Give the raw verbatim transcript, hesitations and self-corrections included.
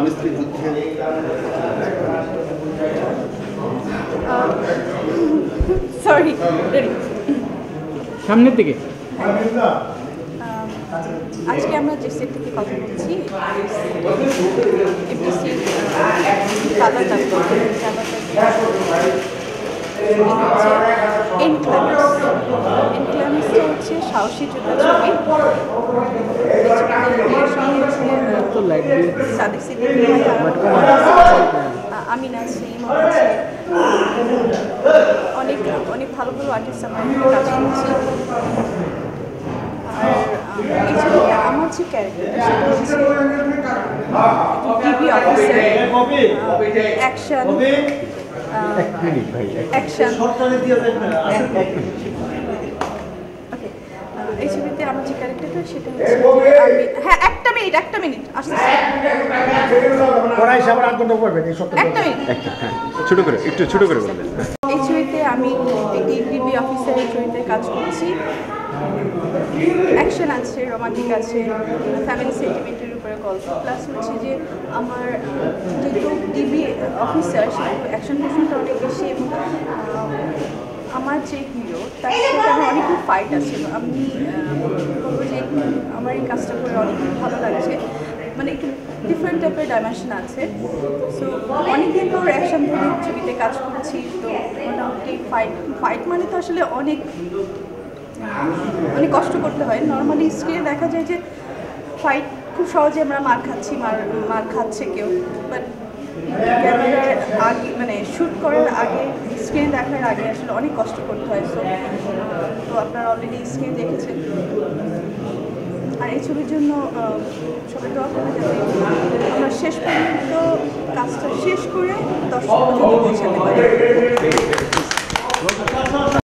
স্বামী স্ত্রীর যুদ্ধে সরি সামনের দিকে আজকে আমরা যে সেট থেকে কথা বলছি এফডিসি কালারটা এনক্লামেন্স এনক্লামেন্সটা হচ্ছে সাহসী যোদ্ধা ছবি। সাদেক সিদ্দিকী আমিন আছে, ইমন আছে, অনেক অনেক ভালো ভালো আর্টিস্ট আমরা কাজ করছি। আর এই ছবিতে আমার যে ক্যারেক্টার সেটা হচ্ছে DB officer, action action okay. এই ছবিতে আমার যে ক্যারেক্টারটা সেটা হচ্ছে আমি হ্যাঁ একটা মিনিট একটা মিনিট আসতে একটা মিনিট ছোট করে একটু ছোট করে বলবেন। এই ছবিতে আমি একটি ডিবি অফিসারের চরিত্রে কাজ করছি। অ্যাকশন আছে, রোমান্টিক আছে, ফ্যামিলি সেন্টিমেন্টের উপরে গল্প, প্লাস হচ্ছে যে আমার যেহেতু ডিবি অফিসার সেহেতু অ্যাকশন পোর্শনটা অনেক বেশি এবং আমার যে হিরো তার সাথে আমার অনেকগুলো ফাইট আছে। আমি বলবো যে আমার এই কাজটা করে অনেক ভালো লাগছে, মানে একটু ডিফারেন্ট টাইপের ডাইমেনশন আছে। সো অনেকদিন পর অ্যাকশন ধরে ছবিতে কাজ করছি, তো মোটামুটি ফাইট ফাইট মানে তো আসলে অনেক অনেক কষ্ট করতে হয়। নর্মালি স্ক্রিনে দেখা যায় যে ফাইট খুব সহজে আমরা মার খাচ্ছি, মার মার খাচ্ছে কেউ, বাট ক্যামেরার আগে মানে শ্যুট করার আগে স্ক্রিনে দেখার আগে আসলে অনেক কষ্ট করতে হয়। সো তো আপনারা অলরেডি স্ক্রিন দেখেছেন। আর এই ছবির জন্য সবাই দোয়া করে যাতে আমরা শেষ পর্যন্ত কাজটা শেষ করে দর্শক পৌঁছাতে পারি।